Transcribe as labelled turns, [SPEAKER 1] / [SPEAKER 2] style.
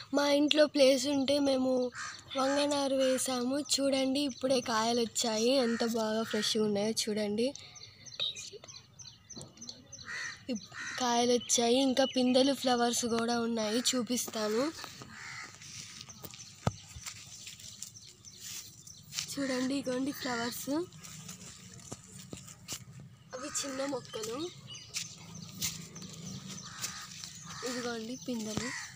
[SPEAKER 1] మా ఇంట్లో ప్లేస్ ఉంటే మేము వంగనారు వేసాము. చూడండి ఇప్పుడే కాయలు వచ్చాయి, ఎంత బాగా ఫ్రెష్గా ఉన్నాయో చూడండి. కాయలు వచ్చాయి, ఇంకా పిందెలు ఫ్లవర్స్ కూడా ఉన్నాయి, చూపిస్తాను. చూడండి ఇగోండి ఫ్లవర్స్, అవి చిన్న మొక్కలు, ఇదిగోండి పిందెలు.